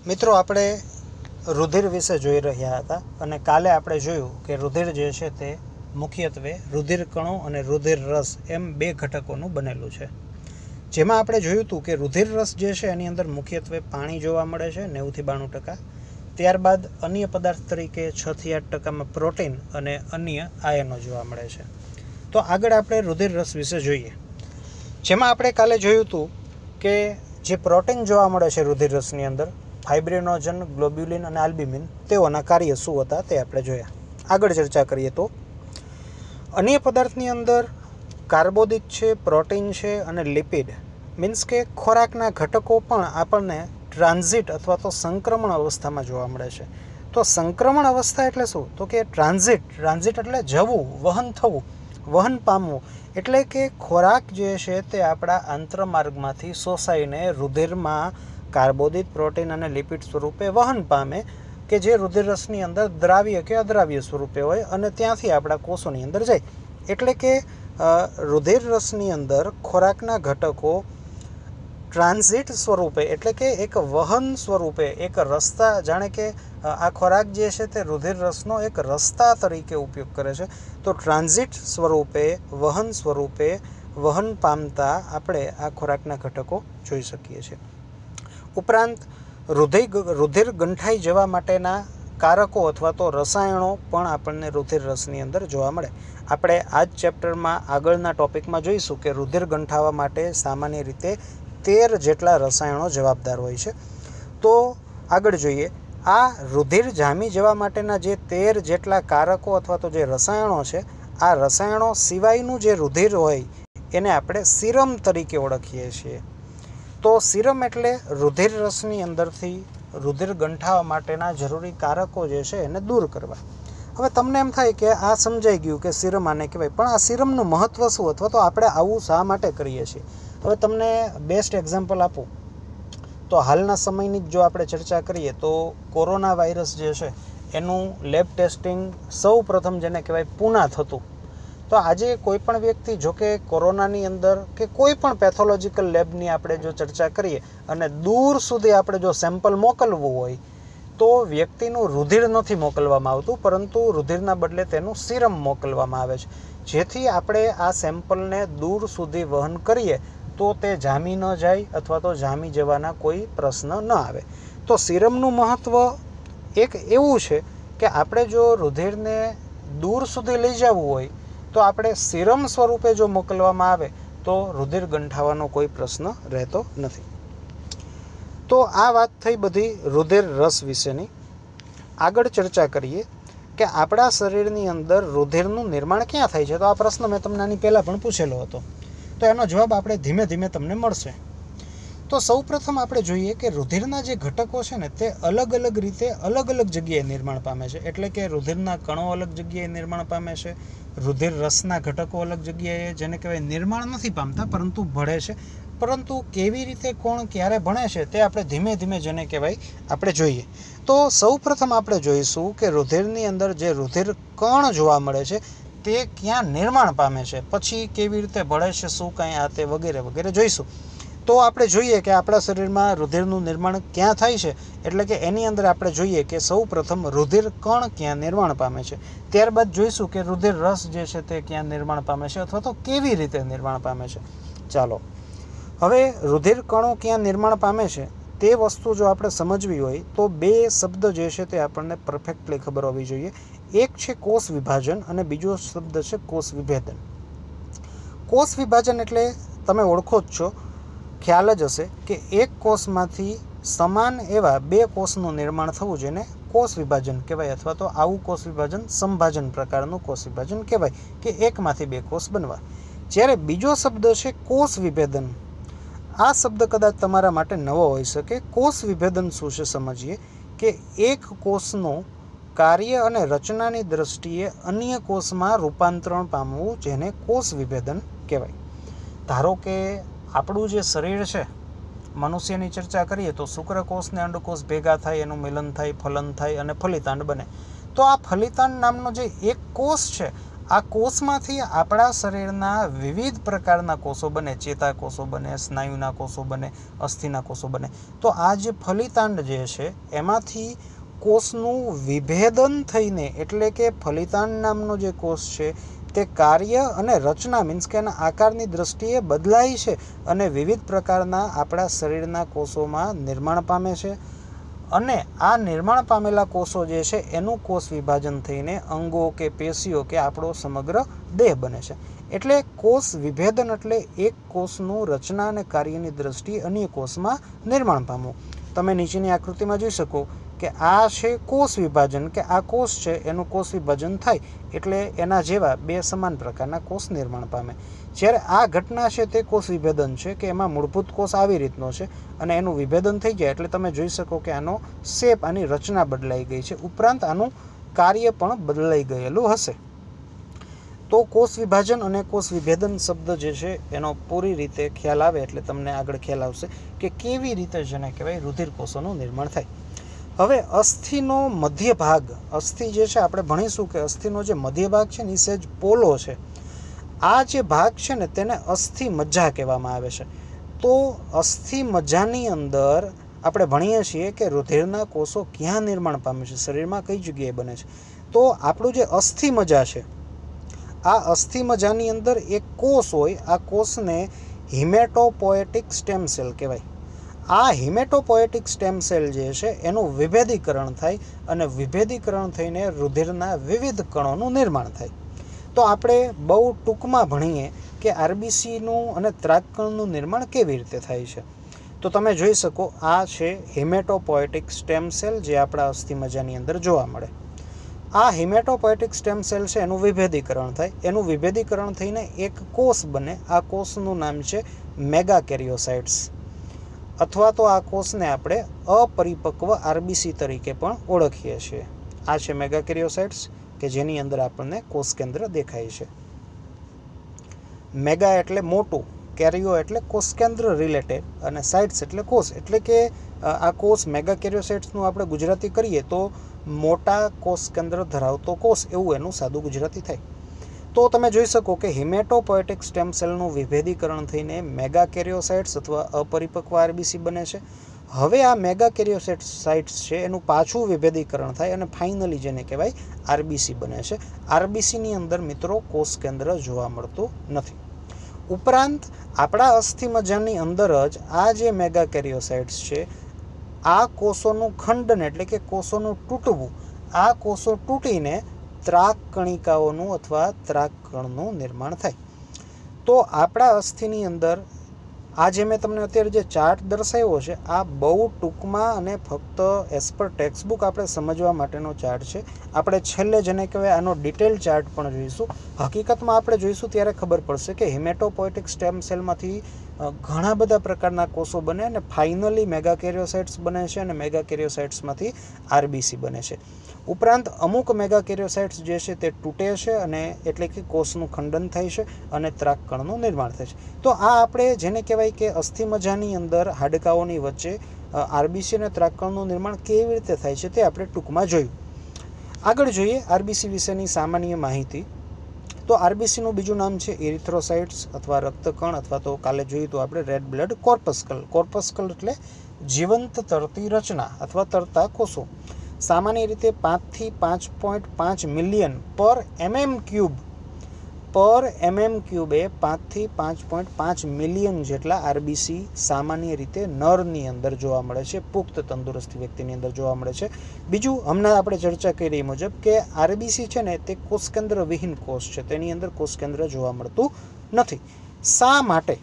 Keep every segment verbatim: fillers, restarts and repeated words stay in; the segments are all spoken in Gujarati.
મિત્રો, આપણે રુધિર વિશે જોઈ રહ્યા હતા અને કાલે આપણે જોયું કે રુધિર જે છે તે મુખ્યત્વે રુધિર કણો અને રુધિર રસ એમ બે ઘટકોનું બનેલું છે. જેમાં આપણે જોયું હતું કે રુધિર રસ જે છે એની અંદર મુખ્યત્વે પાણી જોવા મળે છે નેવુંથી બાણું ટકા. ત્યારબાદ અન્ય પદાર્થ તરીકે છથી આઠ ટકામાં પ્રોટીન અને અન્ય આયનો જોવા મળે છે. તો આગળ આપણે રુધિર રસ વિશે જોઈએ, જેમાં આપણે કાલે જોયું હતું કે જે પ્રોટીન જોવા મળે છે રુધિર રસની અંદર, ફાઇબ્રિનોજન, ગ્લોબ્યુલિન અને આલ્બ્યુમિન, તેઓના કાર્ય શું હતા તે આપણે જોયા. આગળ ચર્ચા કરીએ તો અન્ય પદાર્થની અંદર કાર્બોદિત છે, પ્રોટીન છે અને લિપિડ, મીન્સ કે ખોરાકના ઘટકો પણ આપણને ટ્રાન્ઝિટ અથવા તો સંક્રમણ અવસ્થામાં જોવા મળે છે. તો સંક્રમણ અવસ્થા એટલે શું? તો કે ટ્રાન્ઝિટ ટ્રાન્ઝિટ એટલે જવું, વહન થવું, વહન પામવું. એટલે કે ખોરાક જે છે તે આપણા આંતરમાર્ગમાંથી શોષાઈને રુધિરમાં કાર્બોદિત, પ્રોટીન અને લિપિડ સ્વરૂપે વહન પામે, કે જે રુધિર રસની અંદર દ્રાવ્ય કે અદ્રાવ્ય સ્વરૂપે હોય અને ત્યાંથી આપણા કોષોની અંદર જાય. એટલે કે રુધિર રસની અંદર ખોરાકના ઘટકો ટ્રાન્ઝિટ સ્વરૂપે, એટલે કે એક વહન સ્વરૂપે, એક રસ્તા, જાણે કે આ ખોરાક જે છે તે રુધિર રસનો એક રસ્તા તરીકે ઉપયોગ કરે છે. તો ટ્રાન્ઝિટ સ્વરૂપે, વહન સ્વરૂપે વહન પામતા આપણે આ ખોરાકના ઘટકો જોઈ શકીએ છીએ. ઉપરાંત રુધિર રુધિર ગંઠાઈ જવા માટેના કારકો અથવા તો રસાયણો પણ આપણને રુધિર રસની અંદર જોવા મળે. આપણે આ જ ચેપ્ટરમાં આગળના ટોપિકમાં જોઈશું કે રુધિર ગંઠાવા માટે સામાન્ય રીતે તેર જેટલા રસાયણો જવાબદાર હોય છે. તો આગળ જોઈએ, આ રુધિર જામી જવા માટેના જે તેર જેટલા કારકો અથવા તો જે રસાયણો છે, આ રસાયણો સિવાયનું જે રુધિર હોય એને આપણે સીરમ તરીકે ઓળખીએ છીએ. તો સીરમ એટલે રુધિર રસની અંદરથી રુધિર ગંઠાવા માટેના જરૂરી કારકો જે છે એને દૂર કરવા. હવે તમને એમ થાય કે આ સમજાઈ ગયું કે સીરમ આને કહેવાય, પણ આ સીરમનું મહત્ત્વ શું, અથવા તો આપણે આવું શા માટે કરીએ છીએ? હવે તમને બેસ્ટ એક્ઝામ્પલ આપું તો હાલના સમયની જ જો આપણે ચર્ચા કરીએ તો કોરોના વાયરસ જે છે એનું લેબ ટેસ્ટિંગ સૌ પ્રથમ જેને કહેવાય પૂના થતું. તો આજે કોઈ પણ વ્યક્તિ, જો કે કોરોનાની અંદર કે કોઈ પણ પેથોલોજીકલ લેબની આપણે જો ચર્ચા કરીએ અને દૂર સુધી આપણે જો સેમ્પલ મોકલવું હોય તો વ્યક્તિનું રુધિર નથી મોકલવામાં આવતું, પરંતુ રુધિરના બદલે તેનું સીરમ મોકલવામાં આવે છે, જેથી આપણે આ સેમ્પલને દૂર સુધી વહન કરીએ તો તે જામી ન જાય અથવા તો જામી જવાના કોઈ પ્રશ્ન ન આવે. તો સીરમનું મહત્ત્વ એક એવું છે કે આપણે જો રુધિરને દૂર સુધી લઈ જવું હોય તો આપણે સીરમ સ્વરૂપે જો મોકલવામાં આવે તો રુધિર ગંઠાવાનો કોઈ પ્રશ્ન રહેતો નથી. તો આ વાત થઈ બધી રુધિર રસ વિશેની. આગળ ચર્ચા કરીએ કે આપણા શરીરની અંદર રુધિરનું નિર્માણ ક્યાં થાય છે. તો આ પ્રશ્ન મેં તમને આની પહેલાં પણ પૂછેલો હતો, તો એનો જવાબ આપણે ધીમે ધીમે તમને મળશે. તો સૌપ્રથમ આપણે જોઈએ કે રુધિરના જે ઘટકો છે ને તે અલગ અલગ રીતે અલગ અલગ જગ્યાએ નિર્માણ પામે છે. એટલે કે રુધિરના કણો અલગ જગ્યાએ નિર્માણ પામે છે, રુધિર રસના ઘટકો અલગ જગ્યાએ જેને કહેવાય નિર્માણ નથી પામતા પરંતુ ભળે છે. પરંતુ કેવી રીતે, કોણ, ક્યારે ભણે છે તે આપણે ધીમે ધીમે જેને કહેવાય આપણે જોઈએ. તો સૌપ્રથમ આપણે જોઈશું કે રુધિરની અંદર જે રુધિર કણ જોવા મળે છે તે ક્યાં નિર્માણ પામે છે, પછી કેવી રીતે ભળે છે, શું કાંઈ આ તે વગેરે વગેરે જોઈશું. તો આપણે જોઈએ કે આપણા શરીરમાં રુધિરનું નિર્માણ ક્યાં થાય છે. એટલે કે એની અંદર આપણે જોઈએ કે સૌ પ્રથમ રુધિર કણ ક્યાં નિર્માણ પામે છે, ત્યારબાદ જોઈશું કે રુધિર રસ જે છે તે ક્યાં નિર્માણ પામે છે અથવા તો કેવી રીતે નિર્માણ પામે છે. ચાલો હવે રુધિર કણો ક્યાં નિર્માણ પામે છે તે વસ્તુ જો આપણે સમજવી હોય તો બે શબ્દ જે છે તે આપણને પરફેક્ટલી ખબર હોવી જોઈએ. એક છે કોષ વિભાજન અને બીજો શબ્દ છે કોષ વિભેદન. કોષ વિભાજન એટલે તમે ઓળખો જ છો, ખ્યાલ જ હશે કે એક કોષમાંથી સમાન એવા બે કોષનું નિર્માણ થવું જેને કોષ વિભાજન કહેવાય, અથવા તો આવું કોષ વિભાજન સંભાજન પ્રકારનું કોષ વિભાજન કહેવાય કે એકમાંથી બે કોષ બનવા. જ્યારે બીજો શબ્દ છે કોષ વિભેદન. આ શબ્દ કદાચ તમારા માટે નવો હોઈ શકે. કોષ વિભેદન શું છે સમજીએ કે એક કોષનું કાર્ય અને રચનાની દ્રષ્ટિએ અન્ય કોષમાં રૂપાંતરણ પામવું જેને કોષ વિભેદન કહેવાય. ધારો કે આપણું જે શરીર છે, મનુષ્યની ચર્ચા કરીએ તો શુક્રકોષ ને અંડકોષ ભેગા થાય, એનું મિલન થાય, ફલન થાય અને ફલિતાંડ બને. તો આ ફલિતાંડ નામનો જે એક કોષ છે, આ કોષમાંથી આપણા શરીરના વિવિધ પ્રકારના કોષો બને, ચેતાકોષો બને, સ્નાયુના કોષો બને, અસ્થિના કોષો બને. તો આ જે ફલિતાંડ જે છે એમાંથી કોષનું વિભેદન થઈને, એટલે કે ફલિતાંડ નામનો જે કોષ છે તે કાર્ય અને રચના મીન્સ કે એના આકારની દ્રષ્ટિએ બદલાય છે અને વિવિધ પ્રકારના આપણા શરીરના કોષોમાં નિર્માણ પામે છે. અને આ નિર્માણ પામેલા કોષો જે છે એનું કોષ વિભાજન થઈને અંગો કે પેશીઓ કે આપણો સમગ્ર દેહ બને છે. એટલે કોષ વિભેદન એટલે એક કોષનું રચના અને કાર્યની દ્રષ્ટિએ અન્ય કોષમાં નિર્માણ પામવું. તમે નીચેની આકૃતિમાં જોઈ શકો કે આ છે કોષ વિભાજન, કે આ કોષ છે એનું કોષ વિભાજન થાય એટલે એના જેવા બે સમાન પ્રકારના કોષ નિર્માણ પામે. જ્યારે આ ઘટના છે તે કોષ વિભેદન છે, કે એમાં મૂળભૂત કોષ આવી રીતનો છે અને એનું વિભેદન થઈ જાય એટલે તમે જોઈ શકો કે આનો શેપ, આની રચના બદલાઈ ગઈ છે, ઉપરાંત આનું કાર્ય પણ બદલાઈ ગયેલું હશે. તો કોષ વિભાજન અને કોષ વિભેદન શબ્દ જે છે એનો પૂરી રીતે ખ્યાલ આવે એટલે તમને આગળ ખ્યાલ આવશે કે કેવી રીતે જેને કહેવાય રુધિર કોષોનું નિર્માણ થાય. હવે અસ્થિનો મધ્ય ભાગ, અસ્થિ જે છે આપણે ભણીશું કે અસ્થિનો જે મધ્ય ભાગ છે ને એ સહેજ પોલો છે. આ જે ભાગ છે ને તેને અસ્થિ મજ્જા કહેવામાં આવે છે. તો અસ્થિ મજ્જાની અંદર આપણે ભણીએ છીએ કે રુધિરના કોષો ક્યાં નિર્માણ પામે છે, શરીરમાં કઈ જગ્યાએ બને છે. તો આપણું જે અસ્થિ મજ્જા છે, આ અસ્થિ મજ્જાની અંદર એક કોષ હોય, આ કોષને હિમેટોપોએટિક સ્ટેમ સેલ કહેવાય. આ હિમેટોપોએટિક સ્ટેમ સેલ જે છે એનું વિભેદીકરણ થાય અને વિભેદીકરણ થઈને રુધિરના વિવિધ કણોનું નિર્માણ થાય. તો આપણે બહુ ટૂંકમાં ભણીએ કે આરબીસીનું અને ત્રાકકણનું નિર્માણ કેવી રીતે થાય છે. તો તમે જોઈ શકો આ છે હિમેટોપોએટિક સ્ટેમ સેલ જે આપણા અસ્થિ મજ્જાની અંદર જોવા મળે. આ હિમેટોપોએટિક સ્ટેમ સેલ છે એનું વિભેદીકરણ થાય, એનું વિભેદીકરણ થઈને એક કોષ બને. આ કોષનું નામ છે મેગાકેરિયોસાઇટ્સ, અથવા તો આ કોષને આપણે અપરિપક્વ આરબીસી તરીકે પણ ઓળખીએ છીએ. આ છે મેગાકેરિયોસાઇટ્સ કે જેની અંદર આપણને કોષ કેન્દ્ર દેખાય છે. મેગા એટલે મોટું, કેરિયો એટલે કોષ કેન્દ્ર રિલેટેડ, અને સાઇટ્સ એટલે કોષ. એટલે કે આ કોષ મેગાકેરિયોસાઇટ્સનું આપણે ગુજરાતી કરીએ તો મોટા કોષ કેન્દ્ર ધરાવતો કોષ, એવું એનું સાદું ગુજરાતી થાય. તો તમે જોઈ શકો કે હિમેટોપોએટિક સ્ટેમ સેલનું વિભેદીકરણ થઈને મેગાકેરિયોસાઇટ્સ અથવા અપરિપક્વ આરબીસી બને છે. હવે આ મેગાકેરિયોસાઇટ્સ છે એનું પાછું વિભેદીકરણ થાય અને ફાઇનલી જેને કહેવાય આરબીસી બને છે. આરબીસીની અંદર મિત્રો કોષ કેન્દ્ર જોવા મળતું નથી. ઉપરાંત આપણા અસ્થિ મજ્જાની અંદર જ આ જે મેગાકેરિયોસાઇટ્સ છે, આ કોષોનું ખંડન એટલે કે કોષોનું તૂટવું, આ કોષો તૂટીને ત્રાક કણિકાઓનું અથવા ત્રાકકણનું નિર્માણ થાય. તો આપણા અસ્થિની અંદર આ જે મેં તમને અત્યારે જે ચાર્ટ દર્શાવ્યો છે, આ બહુ ટૂંકમાં અને ફક્ત એઝ પર ટેક્સ્ટબુક આપણે સમજવા માટેનો ચાર્ટ છે. આપણે છેલ્લે જેને કહેવાય આનો ડિટેલ ચાર્ટ પણ જોઈશું. હકીકતમાં આપણે જોઈશું ત્યારે ખબર પડશે કે હિમેટોપોએટિક સ્ટેમ સેલમાંથી ઘણા બધા પ્રકારના કોષો બને અને ફાઇનલી મેગાકેરિયોસાઇટ્સ બને છે અને મેગાકેરિયોસાઇટ્સમાંથી આરબીસી બને છે. ઉપરાંત અમુક મેગાકેરિયોસાઇટ્સ જે છે તે તૂટે છે અને એટલે કે કોષનું ખંડન થાય છે અને ત્રાકકણનું નિર્માણ થાય છે. તો આ આપણે જેને કહેવાય કે અસ્થિ મજ્જાની અંદર હાડકાઓની વચ્ચે આરબીસી અને ત્રાકકણનું નિર્માણ કેવી રીતે થાય છે તે આપણે ટૂંકમાં જોયું. આગળ જોઈએ આરબીસી વિશેની સામાન્ય માહિતી. તો આરબીસીનું બીજું નામ છે એરિથ્રોસાઇટ્સ અથવા રક્તકણ, અથવા તો કાલે જોયું તો આપણે રેડ બ્લડ કોર્પસ્કલ. કોર્પસ્કલ એટલે જીવંત તરતી રચના અથવા તરતા કોષો. સામાન્ય રીતે પાંચથી પાંચ પોઈન્ટ પાંચ મિલિયન પર એમએમ ક્યુબ પર એમએમ ક્યુબે પાંચથી પાંચ પોઈન્ટ પાંચ મિલિયન જેટલા આરબીસી સામાન્ય રીતે નરની અંદર જોવા મળે છે, પુખ્ત તંદુરસ્તી વ્યક્તિની અંદર જોવા મળે છે. બીજું હમણાં આપણે ચર્ચા કરી મુજબ કે આરબીસી છે ને તે કોષ કેન્દ્ર વિહીન કોષ છે, તેની અંદર કોષ કેન્દ્ર જોવા મળતું નથી. શા માટે?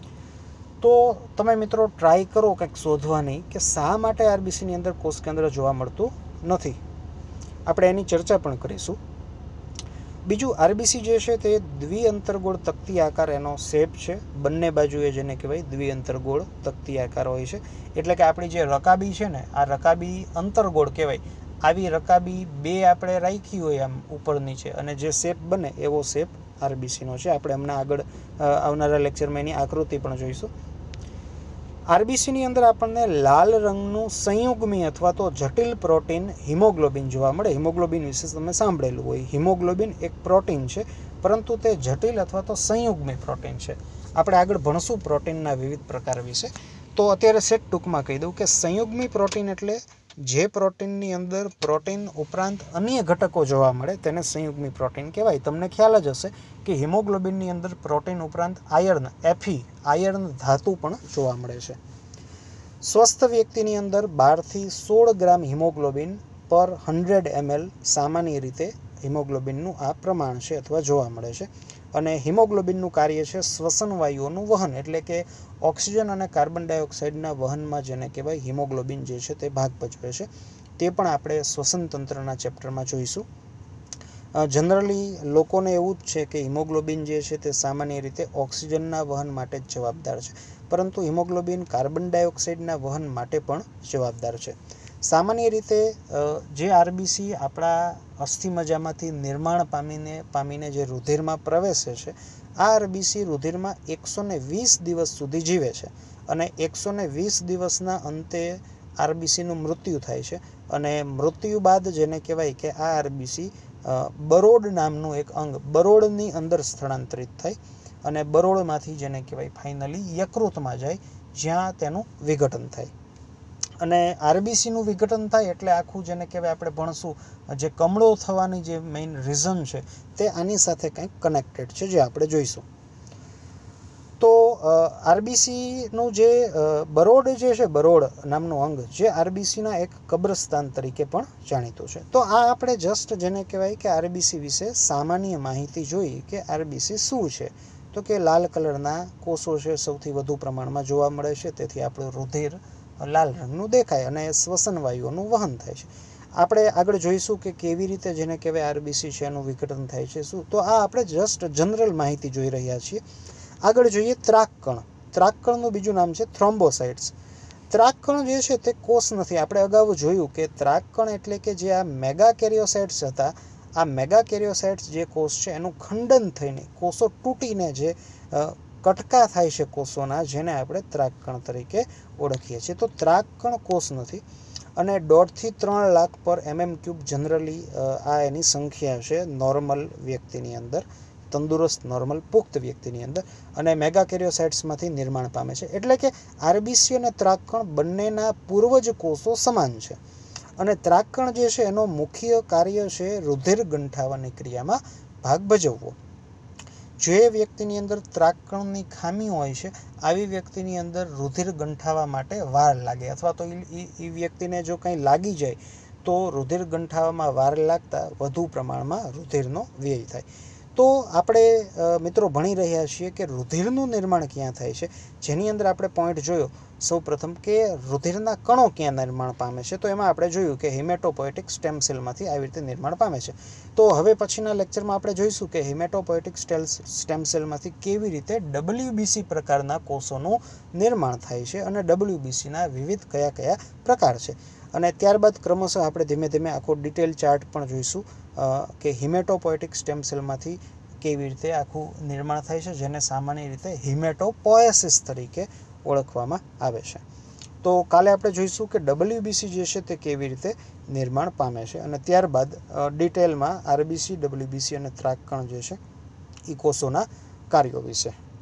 તો તમે મિત્રો ટ્રાય કરો કંઈક શોધવાની કે શા માટે આરબીસીની અંદર કોષ કેન્દ્ર જોવા મળતું નથી. આપણે એની ચર્ચા પણ કરીશું. બીજું આરબીસી જે છે તે દ્વિઅંતરગોળ તકતી આકાર એનો શેપ છે. બંને બાજુએ જેને કહેવાય દ્વિઅંતરગોળ તકતી આકાર હોય છે. એટલે કે આપણી જે રકાબી છે ને, આ રકાબી અંતરગોળ કહેવાય. આવી રકાબી બે આપણે રાખી હોય આમ ઉપર નીચે, અને જે શેપ બને એવો શેપ આરબીસીનો છે. આપણે હમણાં આગળ આવનારા લેક્ચરમાં એની આકૃતિ પણ જોઈશું. આરબીસીની અંદર આપણને લાલ રંગનું સંયુગ્મી અથવા તો જટિલ પ્રોટીન હિમોગ્લોબિન જોવા મળે. હિમોગ્લોબિન વિશે તમે સાંભળેલું હોય. હિમોગ્લોબિન એક પ્રોટીન છે, પરંતુ તે જટિલ અથવા તો સંયુગ્મી પ્રોટીન છે. આપણે આગળ ભણશું પ્રોટીનના વિવિધ પ્રકાર વિશે. તો અત્યારે સેટ ટૂંકમાં કહી દઉં કે સંયુગ્મી પ્રોટીન એટલે જે પ્રોટીનની અંદર પ્રોટીન ઉપરાંત અન્ય ઘટકો જોવા મળે તેને સંયુગ્મી પ્રોટીન કહેવાય. તમને ખ્યાલ જ હશે કે હિમોગ્લોબિનની અંદર પ્રોટીન ઉપરાંત આયર્ન એફી આયર્ન ધાતુ પણ જોવા મળે છે. સ્વસ્થ વ્યક્તિની અંદર બારથી સોળ ગ્રામ હિમોગ્લોબિન પર હંડ્રેડ એમએલ સામાન્ય રીતે હિમોગ્લોબિનનું આ પ્રમાણ છે અથવા જોવા મળે છે. અને હિમોગ્લોબિનનું કાર્ય છે શ્વસન વાયુઓનું વહન, એટલે કે ઓક્સિજન અને કાર્બન ડાયોક્સાઇડના વહનમાં જેને કહેવાય હિમોગ્લોબિન જે છે તે ભાગ ભજવે છે. તે પણ આપણે શ્વસન તંત્રના ચેપ્ટરમાં જોઈશું. જનરલી લોકોને એવું જ છે કે હિમોગ્લોબિન જે છે તે સામાન્ય રીતે ઓક્સિજનના વહન માટે જ જવાબદાર છે, પરંતુ હિમોગ્લોબિન કાર્બન ડાયોક્સાઇડના વહન માટે પણ જવાબદાર છે. સામાન્ય રીતે જે આરબીસી આપણા અસ્થિમજ્જામાંથી નિર્માણ પામીને પામીને જે રુધિરમાં પ્રવેશે છે, આ આરબીસી રુધિરમાં એકસો ને વીસ દિવસ સુધી જીવે છે અને એકસો ને વીસ દિવસના અંતે આરબીસીનું મૃત્યુ થાય છે. અને મૃત્યુ બાદ જેને કહેવાય કે આ આરબીસી બરોડ નામનું એક અંગ બરોડની અંદર સ્થળાંતરિત થાય અને બરોડમાંથી જેને કહેવાય ફાઇનલી યકૃતમાં જાય, જ્યાં તેનું વિઘટન થાય. અને આરબીસીનું વિઘટન થાય એટલે આખું જેને કહેવાય આપણે ભણશું જે કમળો થવાની જે મેઇન રીઝન છે તે આની સાથે કંઈક કનેક્ટેડ છે, જે આપણે જોઈશું. તો આરબીસીનું જે બરોડ જે છે, બરોડ નામનું અંગ જે આરબીસીના એક કબ્રસ્તાન તરીકે પણ જાણીતું છે. તો આ આપણે જસ્ટ જેને કહેવાય કે આરબીસી વિશે સામાન્ય માહિતી જોઈ કે આરબીસી શું છે. તો કે લાલ કલરના કોષો છે, સૌથી વધુ પ્રમાણમાં જોવા મળે છે, તેથી આપણું રુધિર લાલ રંગનું દેખાય અને શ્વસન વાયુઓનું વહન થાય છે. આપણે આગળ જોઈશું કે કેવી રીતે જેને કહેવાય આરબીસી છે એનું વિઘટન થાય છે શું. તો આ આપણે જસ્ટ જનરલ માહિતી જોઈ રહ્યા છીએ. આગળ જોઈએ ત્રાકકણ. ત્રાકકણનું બીજું નામ છે થ્રોમ્બોસાઇટ્સ. ત્રાકકણ જે છે તે કોષ નથી. આપણે અગાઉ જોયું કે ત્રાકકણ એટલે કે જે આ મેગા કેરિયોસાઇટ્સ હતા, આ મેગા કેરિયોસાઇટ્સ જે કોષ છે એનું ખંડન થઈને કોષો તૂટીને જે કટકા થાય છે કોષોના, જેને આપણે ત્રાકકણ તરીકે ઓળખીએ છીએ. તો ત્રાકકણ કોષ નથી અને દોઢથી ત્રણ લાખ પર એમએમ ક્યુબ જનરલી આ એની સંખ્યા છે નોર્મલ વ્યક્તિની અંદર, તંદુરસ્ત નોર્મલ પુખ્ત વ્યક્તિની અંદર. અને મેગા કેરિયોસાઇટ્સમાંથી નિર્માણ પામે છે. એટલે કે આરબીસી અને ત્રાકકણ બંનેના પૂર્વજ કોષો સમાન છે. અને ત્રાકકણ જે છે એનો મુખ્ય કાર્ય છે રુધિર ગંઠાવાની ક્રિયામાં ભાગ ભજવવો. જે વ્યક્તિની અંદર ત્રાકકણની ખામી હોય છે, આવી વ્યક્તિની અંદર રુધિર ગંઠાવા માટે વાર લાગે, અથવા તો એ વ્યક્તિને જો કંઈ લાગી જાય તો રુધિર ગંઠાવામાં વાર લાગતા વધુ પ્રમાણમાં રુધિરનો વ્યય થાય. તો આપણે મિત્રો ભણી રહ્યા છીએ કે રુધિરનું નિર્માણ ક્યાં થાય છે, જેની અંદર આપણે પોઈન્ટ જોયો સૌ પ્રથમ કે રુધિરના કણો ક્યાં નિર્માણ પામે છે. તો એમાં આપણે જોયું કે હિમેટોપોએટિક સ્ટેમ સેલમાંથી આવી રીતે નિર્માણ પામે છે. તો હવે પછીના લેક્ચરમાં આપણે જોઈશું કે હિમેટોપોએટિક સ્ટેમ સેલમાંથી કેવી રીતે ડબલ્યુબીસી પ્રકારના કોષોનું નિર્માણ થાય છે અને ડબલ્યુબીસીના વિવિધ કયા કયા પ્રકાર છે. અને ત્યારબાદ ક્રમશઃ આપણે ધીમે ધીમે આખો ડિટેલ ચાર્ટ પણ જોઈશું કે હિમેટોપોએટિક સ્ટેમ સેલમાંથી કેવી રીતે આખું નિર્માણ થાય છે, જેને સામાન્ય રીતે હિમેટોપોએસિસ તરીકે ઓળખવામાં આવે છે. તો કાલે આપણે જોઈશું કે ડબલ્યુબીસી જે છે તે કેવી રીતે નિર્માણ પામે છે અને ત્યારબાદ ડિટેલમાં આરબીસી, ડબલ્યુબીસી અને ત્રાકકણ જે છે એ કોષોના કાર્યો વિશે.